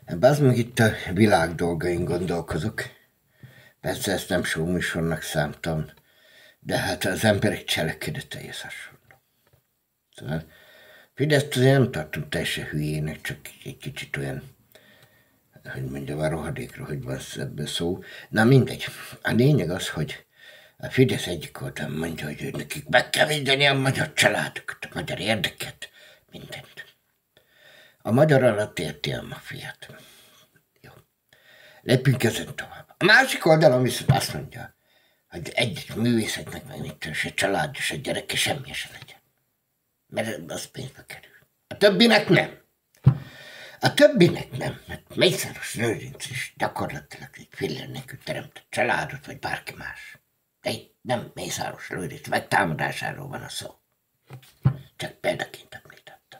Bazd meg itt a világ dolgain gondolkozok. Persze ezt nem showműsornak szántam, de hát az emberek cselekedeteihez hasonló. Szóval Fideszt azért nem tartom teljesen hülyének, csak egy kicsit olyan, hogy mondjam, a rohadékra, hogy van ebből szó. Na mindegy. A lényeg az, hogy a Fidesz egyik oldalon mondja, hogy nekik meg kell védeni a magyar családokat, a magyar érdeket, mindent. A magyar alatt érti a mafiát. Jó. Lépjünk ezen tovább. A másik oldalon viszont azt mondja, hogy egy művészetnek meg mit se család, és a gyereke semmi se legyen. Mert az pénzbe kerül. A többinek nem. A többinek nem, mert Mészáros Lőrinc is gyakorlatilag egy fillér nélkül teremtett családot, vagy bárki más. De itt nem Mészáros Lőrinc megtámadásáról van a szó. Csak példaként említettem.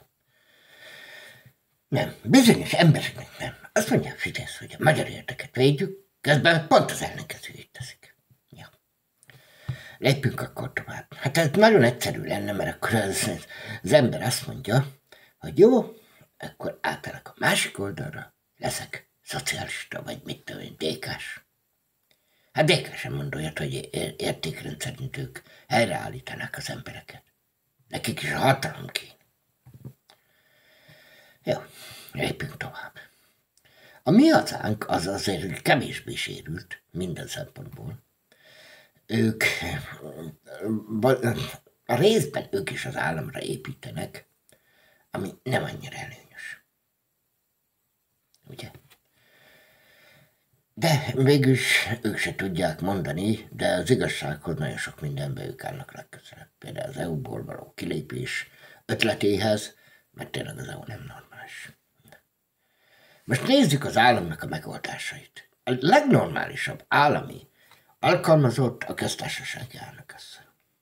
Nem, bizonyos embereknek nem. Azt mondja a Fidesz, hogy a magyar érdeket védjük, közben pont az ellenkezőjét teszik. Ja. Lépjünk akkor tovább. Hát ez nagyon egyszerű lenne, mert akkor az ember azt mondja, hogy jó, akkor átállok a másik oldalra, leszek szocialista, vagy mit tudom én, DK-s. Hát DK sem mond olyat, hogy értékrend szerint ők helyreállítanák az embereket. Nekik is a hatalom kéne. Jó, lépjünk tovább. A mi hazánk az azért kevésbé sérült minden szempontból. Ők a részben ők is az államra építenek, ami nem annyira előnyös. Ugye? De végülis ők se tudják mondani, de az igazsághoz nagyon sok mindenben ők állnak legközelebb. Például az EU-ból való kilépés ötletéhez, mert tényleg az EU nem normális. Most nézzük az államnak a megoldásait. A legnormálisabb állami alkalmazott a köztársasági elnök asszony.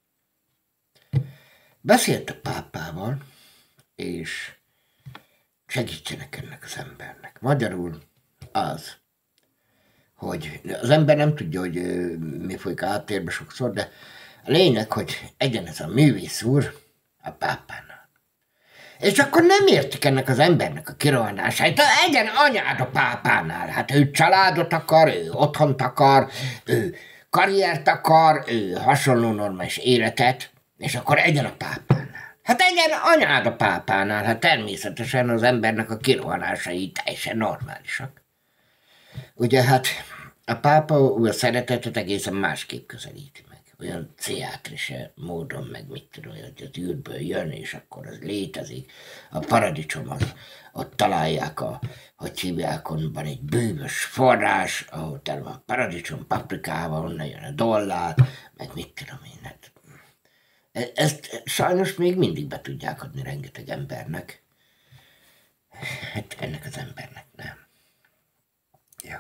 Beszélt a pápával, és segítsenek ennek az embernek. Magyarul az, hogy az ember nem tudja, hogy mi folyik a háttérben sokszor, de a lényeg, hogy egyen ez a művész úr a pápánál. És akkor nem értik ennek az embernek a kirohanását. Egyen anyád a pápánál. Hát ő családot akar, ő otthont akar, ő karriert akar, ő hasonló normális életet, és akkor egyen a pápánál. Hát egyen anyád a pápánál. Hát természetesen az embernek a kirohanásai teljesen normálisak. Ugye hát a pápa a szeretetet egészen másképp közelíti meg. Olyan pszichiátrise módon, meg mit tudom, hogy az űrből jön, és akkor az létezik. A paradicsom, ott találják hogy hívják, van egy bűvös forrás, ahol tele van paradicsom, paprikával, onnan jön a dollár, meg mit tudom én. Hát. Ezt sajnos még mindig be tudják adni rengeteg embernek. Hát ennek az embernek nem. Jó.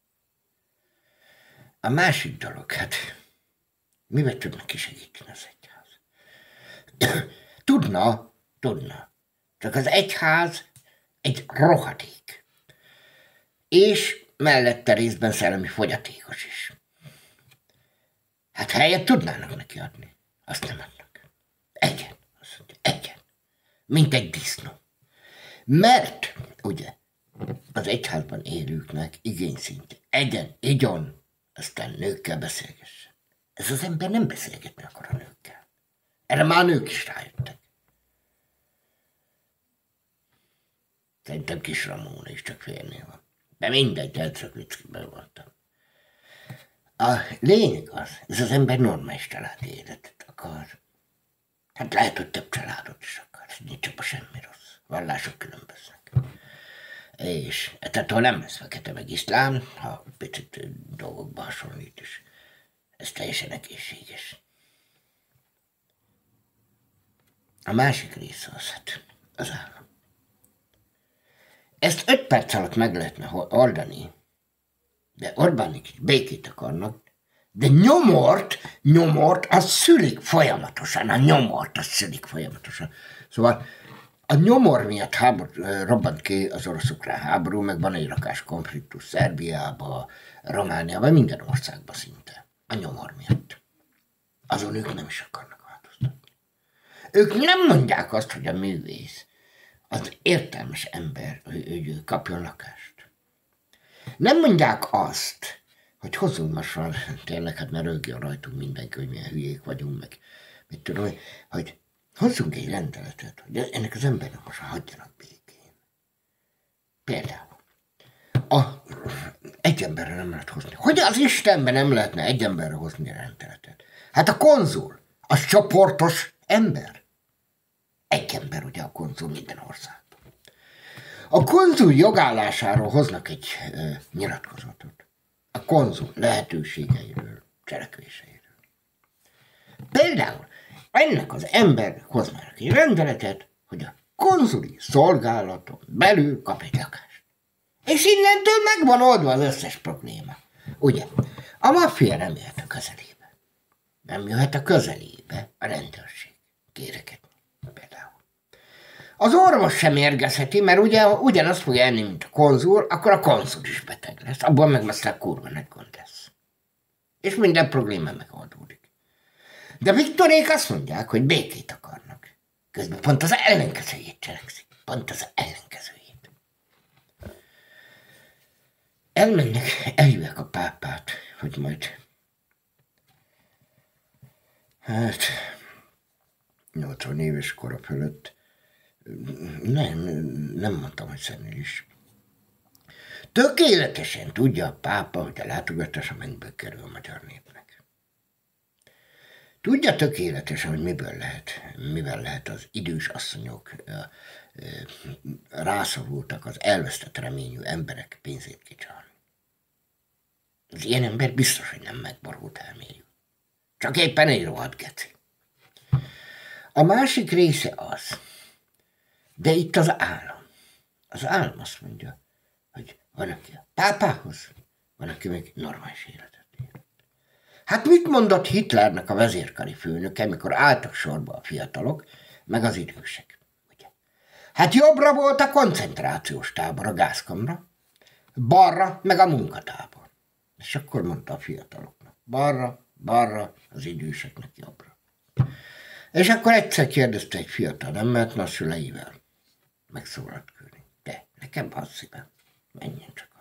A másik dolog, hát mivel tudna kisegíteni az egyház? Tudna. Csak az egyház egy rohadék. És mellette részben szellemi fogyatékos is. Hát helyet tudnának neki adni. Azt nem adnak. Egyen. Azt mondja, egyen. Mint egy disznó. Mert, ugye, az egyházban élőknek igényszintje. Egyen, igyon, aztán nőkkel beszélgessen. Ez az ember nem beszélgetni akar a nőkkel. Erre már nők is rájöttek. Szerintem Kis Ramóna is csak férnél van. De mindegy, elszakvickiben voltam. A lényeg az, ez az ember normális családi életet akar. Hát lehet, hogy több családot is akar. Nincs abban semmi rossz. Vallások különböznek. És ettől nem lesz fekete meg iszlám, ha picit dolgokba hasonlít is. Ez teljesen egészséges. A másik része az, hát az állam. Ezt 5 perc alatt meg lehetne oldani, de Orbánik is békét akarnak, de nyomort, az szülik folyamatosan. Szóval a nyomor miatt robbant ki az orosz-ukrán háború, meg van egy rakás konfliktus Szerbiába, Romániába, minden országban szinte. A nyomor miatt. Azon ők nem is akarnak változtatni. Ők nem mondják azt, hogy a művész, az értelmes ember, hogy kapjon lakást. Nem mondják azt, hogy hozzunk most már, tényleg, hát ne rögjön rajtunk mindenki, hogy milyen hülyék vagyunk, meg mit tudom, hogy hozzunk egy rendeletet, hogy ennek az embernek most hagyjanak békén. Például, egy emberre nem lehet hozni. Hogy az Istenben nem lehetne egy emberre hozni a rendeletet? Hát a konzul, az csoportos ember. Egy ember ugye a konzul minden országban. A konzul jogállásáról hoznak egy nyilatkozatot. A konzul lehetőségeiről, cselekvéseiről. Például ennek az ember hoznának egy rendeletet, hogy a konzuli szolgálaton belül kap egy lakást. És innentől meg van oldva az összes probléma. Ugye? A maffia nem jöhet a közelébe. Nem jöhet a közelébe a rendőrség. Kérekedni például. Az orvos sem érgezheti, mert ugye ugyanazt fogja enni, mint a konzul, akkor a konzul is beteg lesz. Abból meg aztán kurva nagy gond lesz. És minden probléma megoldódik. De Viktorék azt mondják, hogy békét akarnak. Közben pont az ellenkezőjét cselekszik. Pont az ellenkezőjét. Elmennek, eljövök a pápát, hogy majd... Hát... 80 éves kora fölött nem mondtam, hogy szenilis. Tökéletesen tudja a pápa, hogy a látogatás a mennyből kerül a magyar népnek. Tudja tökéletesen, hogy mivel lehet az idős asszonyok rászorultak az elvesztett reményű emberek pénzét kicsalni. Az ilyen ember biztos, hogy nem megborult elmélyű. Csak éppen egy rohadt geci. A másik része az, de itt az állam. Az állam azt mondja, hogy van, aki a pápához, van, aki meg normális életet él. Hát mit mondott Hitlernek a vezérkari főnöke, amikor álltak sorba a fiatalok, meg az idősek? Ugye? Hát jobbra volt a koncentrációs tábor, a gázkamra, balra meg a munkatábor. És akkor mondta a fiataloknak, balra, az időseknek jobbra. És akkor egyszer kérdezte egy fiatal, nem mert na szüleivel. Megszólalt Kőring. De nekem van szívem, menjen csak